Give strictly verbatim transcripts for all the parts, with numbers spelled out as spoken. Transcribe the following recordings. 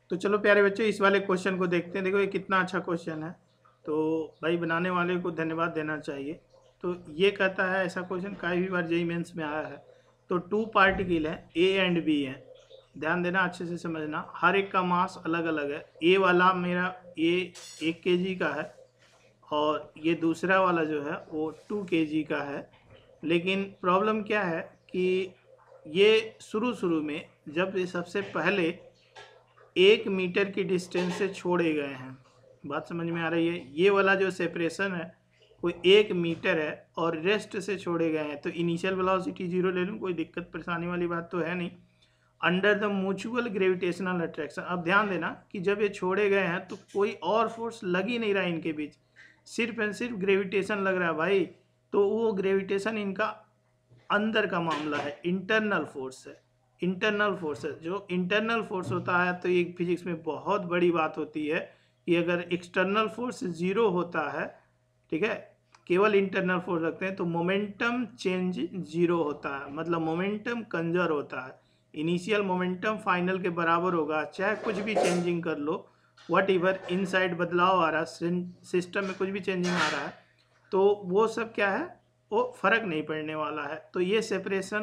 तो चलो प्यारे बच्चों, इस वाले क्वेश्चन को देखते हैं। देखो ये कितना अच्छा क्वेश्चन है, तो भाई बनाने वाले को धन्यवाद देना चाहिए। तो ये कहता है, ऐसा क्वेश्चन कई बार जेई मेंस में आया है। तो टू पार्टिकल है, ए एंड बी है, ध्यान देना, अच्छे से समझना। हर एक का मास अलग अलग है। ए वाला मेरा ए एक के जी का है, और ये दूसरा वाला जो है वो टू के जी का है। लेकिन प्रॉब्लम क्या है कि ये शुरू शुरू में जब ये सबसे पहले एक मीटर की डिस्टेंस से छोड़े गए हैं, बात समझ में आ रही है। ये वाला जो सेपरेशन है वो एक मीटर है और रेस्ट से छोड़े गए हैं, तो इनिशियल वेलोसिटी जीरो ले लूँ, कोई दिक्कत परेशानी वाली बात तो है नहीं। Under the mutual gravitational attraction, अब ध्यान देना कि जब ये छोड़े गए हैं तो कोई और फोर्स लग ही नहीं रहा इनके बीच, सिर्फ एंड सिर्फ ग्रेविटेशन लग रहा है भाई। तो वो ग्रेविटेशन इनका अंदर का मामला है, इंटरनल फोर्स है। इंटरनल फोर्स है, जो इंटरनल फोर्स होता है तो ये फिजिक्स में बहुत बड़ी बात होती है कि अगर एक्सटर्नल फोर्स जीरो होता है, ठीक है, केवल इंटरनल फोर्स रखते हैं, तो मोमेंटम चेंज जीरो होता है, मतलब मोमेंटम कंजर्व होता है। इनिशियल मोमेंटम फाइनल के बराबर होगा, चाहे कुछ भी चेंजिंग कर लो, वट एवर इनसाइड बदलाव आ रहा है, सिस्टम में कुछ भी चेंजिंग आ रहा है, तो वो सब क्या है, वो फर्क नहीं पड़ने वाला है। तो ये सेपरेशन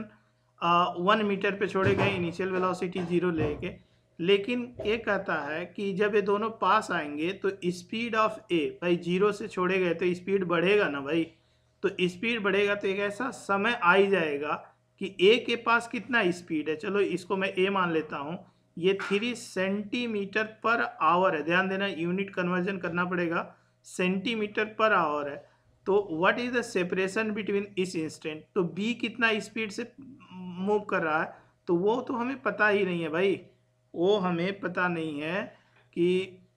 वन मीटर पे छोड़े गए, इनिशियल वेलोसिटी जीरो लेके। लेकिन ये कहता है कि जब ये दोनों पास आएंगे तो स्पीड ऑफ ए, भाई जीरो से छोड़े गए तो स्पीड बढ़ेगा ना भाई, तो स्पीड बढ़ेगा तो एक ऐसा समय आ ही जाएगा कि ए के पास कितना स्पीड है, चलो इसको मैं ए मान लेता हूँ, ये थ्री सेंटीमीटर पर आवर है। ध्यान देना, यूनिट कन्वर्जन करना पड़ेगा, सेंटीमीटर पर आवर है। तो what is the separation between this instant, तो बी कितना स्पीड से मूव कर रहा है, तो वो तो हमें पता ही नहीं है भाई, वो हमें पता नहीं है कि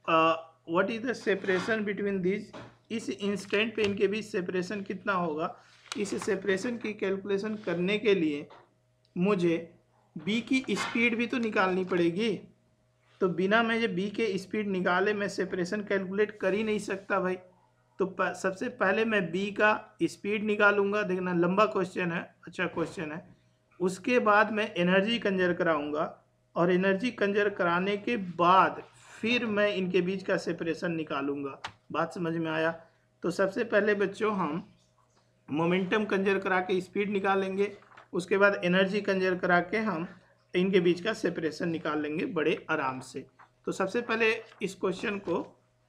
what is the separation between this, इस इंस्टेंट पे इनके बीच सेपरेशन कितना होगा। इस सेपरेशन की कैलकुलेशन करने के लिए मुझे बी की स्पीड भी तो निकालनी पड़ेगी, तो बिना मैं ये बी के स्पीड निकाले मैं सेपरेशन कैलकुलेट कर ही नहीं सकता भाई। तो प, सबसे पहले मैं बी का स्पीड निकालूंगा, देखना लंबा क्वेश्चन है, अच्छा क्वेश्चन है। उसके बाद मैं एनर्जी कंजर्व कराऊंगा, और एनर्जी कंजर्व कराने के बाद फिर मैं इनके बीच का सेपरेशन निकालूंगा। बात समझ में आया। तो सबसे पहले बच्चों हम मोमेंटम कंजर्व करा के स्पीड निकालेंगे, उसके बाद एनर्जी कंजर्व करा के हम इनके बीच का सेपरेशन निकाल लेंगे बड़े आराम से। तो सबसे पहले इस क्वेश्चन को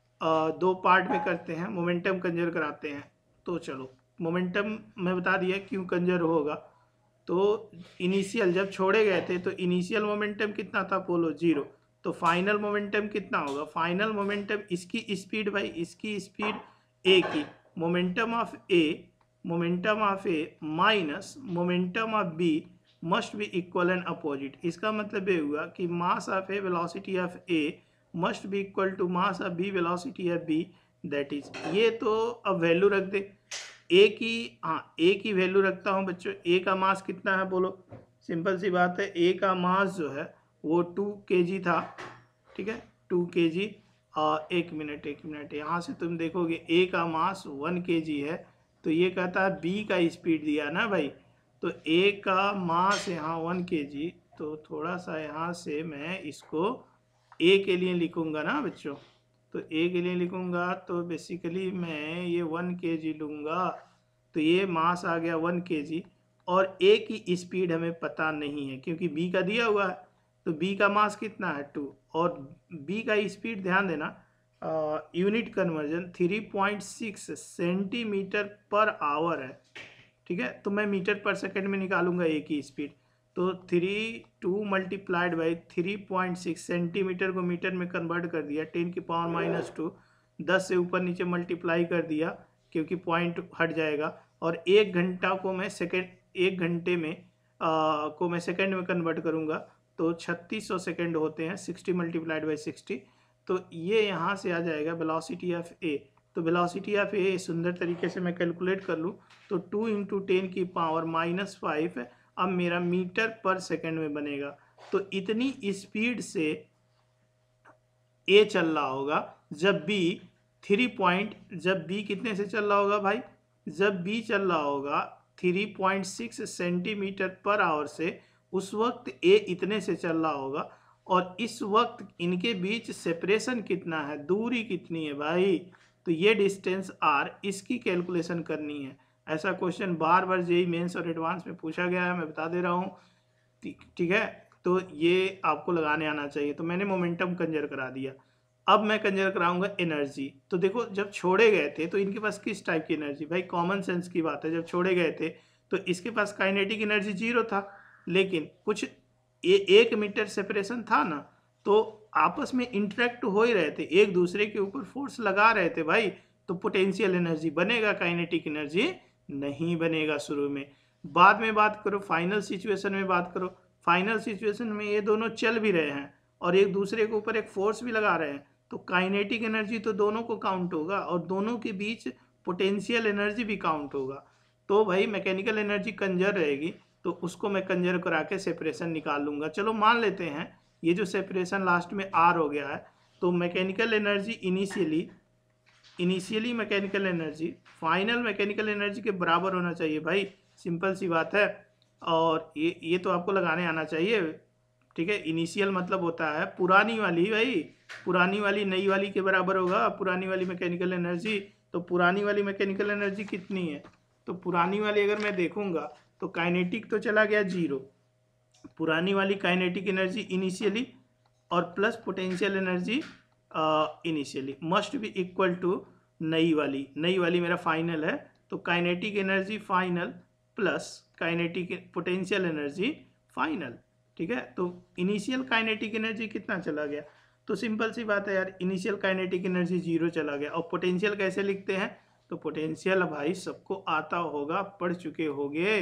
दो पार्ट में करते हैं, मोमेंटम कंजर्व कराते हैं। तो चलो, मोमेंटम मैं बता दिया क्यों कंजर्व होगा। तो इनिशियल जब छोड़े गए थे तो इनिशियल मोमेंटम कितना था, बोलो जीरो, तो फाइनल मोमेंटम कितना होगा, फाइनल मोमेंटम इसकी स्पीड भाई, इसकी स्पीड ए की, momentum of A, momentum of A minus momentum of B must be equal and opposite. इसका मतलब ये हुआ कि mass of A velocity of A must be equal to mass of B velocity of B, that is, ये तो अब value रख दे ए की, हाँ ए की वैल्यू रखता हूँ बच्चों। ए का मास कितना है बोलो, सिंपल सी बात है, ए का मास जो है वो टू के जी था, ठीक है, टू के जी। और एक मिनट एक मिनट यहाँ से तुम देखोगे ए का मास वन के जी है, तो ये कहता है बी का स्पीड दिया ना भाई, तो ए का मास यहाँ वन के जी, तो थोड़ा सा यहाँ से मैं इसको ए के लिए लिखूंगा ना बच्चों, तो ए के लिए लिखूंगा, तो बेसिकली मैं ये वन के जी लूँगा, तो ये मास आ गया वन के जी, और ए की स्पीड हमें पता नहीं है क्योंकि बी का दिया हुआ है, तो बी का मास कितना है टू, और बी का स्पीड ध्यान देना, unit conversion three point six centimetre per hour है, ठीक है, तो मैं मीटर पर सेकंड में निकालूंगा ए की स्पीड, तो three two multiplied by three point six, centimeter को मीटर में कन्वर्ट कर दिया, टेन की पावर माइनस टू, दस से ऊपर नीचे मल्टीप्लाई कर दिया क्योंकि पॉइंट हट जाएगा, और एक घंटा को मैं सेकेंड, एक घंटे में आ, को मैं सेकेंड में कन्वर्ट करूँगा, तो छत्तीस सौ सेकेंड होते हैं, सिक्सटी मल्टीप्लाइड बाई सिक्सटी, तो ये यहाँ से आ जाएगा वेलोसिटी ऑफ ए। तो वेलोसिटी ऑफ ए सुंदर तरीके से मैं कैलकुलेट कर लूँ तो टू इंटू टेन की पावर माइनस फाइव अब मेरा मीटर पर सेकंड में बनेगा। तो इतनी स्पीड से ए चल रहा होगा जब बी थ्री पॉइंट, जब बी कितने से चल रहा होगा भाई, जब बी चल रहा होगा three point six centimetre per hour से, उस वक्त ए इतने से चल रहा होगा, और इस वक्त इनके बीच सेपरेशन कितना है, दूरी कितनी है भाई, तो ये डिस्टेंस आर, इसकी कैलकुलेशन करनी है। ऐसा क्वेश्चन बार बार जेई मेंस और एडवांस में पूछा गया है, मैं बता दे रहा हूँ, ठीक है। तो ये आपको लगाने आना चाहिए। तो मैंने मोमेंटम कंजर करा दिया। अब मैं कंजर कराऊंगा एनर्जी। तो देखो जब छोड़े गए थे तो इनके पास किस टाइप की एनर्जी, भाई कॉमन सेंस की बात है, जब छोड़े गए थे तो इसके पास काइनेटिक एनर्जी जीरो था, लेकिन कुछ ए, एक मीटर सेपरेशन था ना, तो आपस में इंटरेक्ट हो ही रहे थे, एक दूसरे के ऊपर फोर्स लगा रहे थे भाई, तो पोटेंशियल एनर्जी बनेगा, काइनेटिक एनर्जी नहीं बनेगा शुरू में। बाद में बात करो, फाइनल सिचुएशन में बात करो, फाइनल सिचुएशन में ये दोनों चल भी रहे हैं और एक दूसरे के ऊपर एक फोर्स भी लगा रहे हैं, तो काइनेटिक एनर्जी तो दोनों को काउंट होगा और दोनों के बीच पोटेंशियल एनर्जी भी काउंट होगा। तो भाई मैकेनिकल एनर्जी कंजर रहेगी, तो उसको मैं कंजर करा के सेपरेशन निकाल लूंगा। चलो मान लेते हैं ये जो सेपरेशन लास्ट में आर हो गया है, तो mechanical energy initially initially mechanical energy final mechanical energy के बराबर होना चाहिए भाई, सिंपल सी बात है। और ये ये तो आपको लगाने आना चाहिए, ठीक है। इनिशियल मतलब होता है पुरानी वाली, भाई पुरानी वाली नई वाली के बराबर होगा, पुरानी वाली मैकेनिकल एनर्जी। तो पुरानी वाली मैकेनिकल एनर्जी कितनी है, तो पुरानी वाली अगर मैं देखूंगा तो काइनेटिक तो चला गया जीरो, पुरानी वाली काइनेटिक एनर्जी इनिशियली और plus potential energy initially must be equal to नई वाली, नई वाली मेरा फाइनल है, तो kinetic energy final plus kinetic potential energy final, ठीक है। तो इनिशियल काइनेटिक एनर्जी कितना चला गया, तो सिंपल सी बात है यार, इनिशियल काइनेटिक एनर्जी जीरो चला गया। और पोटेंशियल कैसे लिखते हैं, तो पोटेंशियल भाई सबको आता होगा, पढ़ चुके होंगे,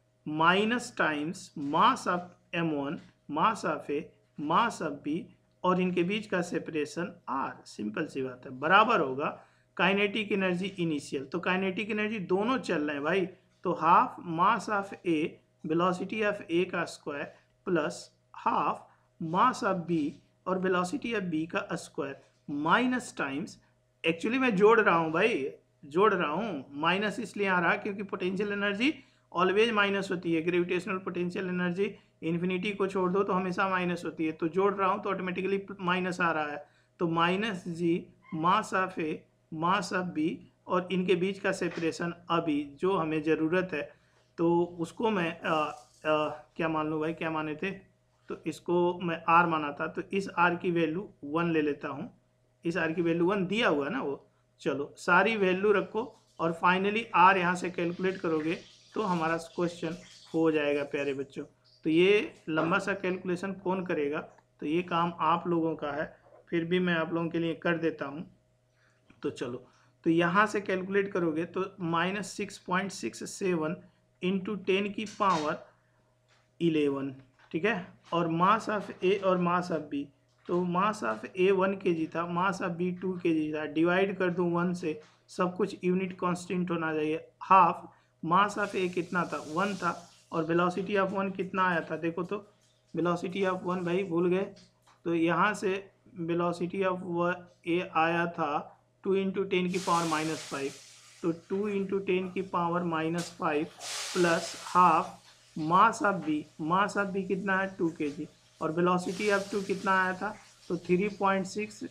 minus times mass of M one mass of A mass of B और इनके बीच का सेपरेशन आर, सिंपल सी बात है, बराबर होगा काइनेटिक एनर्जी इनिशियल। तो काइनेटिक एनर्जी दोनों चल रहे हैं भाई, तो half mass of A velocity of A का square plus half mass of B और वेलोसिटी ऑफ बी का स्क्वायर माइनस टाइम्स, एक्चुअली मैं जोड़ रहा हूँ भाई, जोड़ रहा हूँ, माइनस इसलिए आ रहा है क्योंकि पोटेंशियल एनर्जी ऑलवेज माइनस होती है, ग्रेविटेशनल पोटेंशियल एनर्जी इन्फिनिटी को छोड़ दो तो हमेशा माइनस होती है, तो जोड़ रहा हूँ तो ऑटोमेटिकली माइनस आ रहा है, तो minus G mass of A mass of B और इनके बीच का सेपरेशन अभी जो हमें ज़रूरत है, तो उसको मैं आ, आ, क्या मान लूँ भाई, क्या माने थे, तो इसको मैं आर माना था, तो इस आर की वैल्यू वन ले लेता हूँ, इस आर की वैल्यू वन दिया हुआ ना वो, चलो सारी वैल्यू रखो और फाइनली आर यहाँ से कैलकुलेट करोगे तो हमारा क्वेश्चन हो जाएगा प्यारे बच्चों। तो ये लंबा सा कैलकुलेशन कौन करेगा, तो ये काम आप लोगों का है, फिर भी मैं आप लोगों के लिए कर देता हूँ। तो चलो, तो यहाँ से कैलकुलेट करोगे तो minus six point six seven into ten की पावर इलेवन, ठीक है। और मास ऑफ ए और मास ऑफ बी, तो मास ऑफ ए वन के जी था, मास ऑफ बी टू के जी था, डिवाइड कर दूँ वन से, सब कुछ यूनिट कांस्टेंट होना चाहिए। हाफ मास ऑफ ए कितना था, वन था, और वेलोसिटी ऑफ वन कितना आया था, देखो तो वेलोसिटी ऑफ वन भाई भूल गए, तो यहाँ से वेलोसिटी ऑफ वन ए आया था टू इंटू टेन की पावर माइनस फाइव, तो टू इंटू टेन की power minus five plus half mass of B, mass of B कितना है टू के जी, और वेलोसिटी ऑफ टू कितना आया था, तो three point six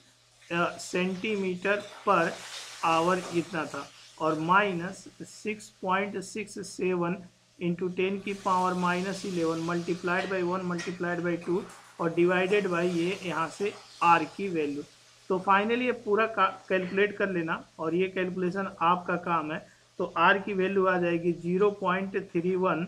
centimetre per hour इतना था, और minus six point six seven into ten की power minus eleven multiplied by one multiplied by two और डिवाइडेड बाई ये यहाँ से आर की वैल्यू। तो फाइनली ये पूरा कैलकुलेट कर लेना और ये कैलकुलेशन आपका काम है। तो आर की वैल्यू आ जाएगी zero point three one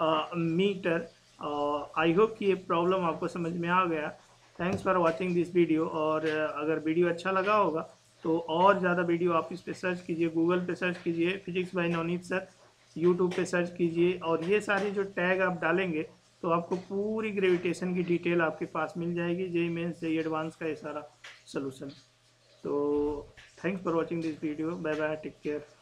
metre. I hope कि ये प्रॉब्लम आपको समझ में आ गया। Thanks for watching this video. और uh, अगर वीडियो अच्छा लगा होगा तो और ज़्यादा वीडियो आप इस पे सर्च कीजिए, गूगल पे सर्च कीजिए physics by Navneet sir, YouTube पे सर्च कीजिए, और ये सारे जो टैग आप डालेंगे तो आपको पूरी ग्रेविटेशन की डिटेल आपके पास मिल जाएगी, जेई मेंस जेई एडवांस का ये सारा सोल्यूशन। तो thanks for watching this video, bye bye, take care.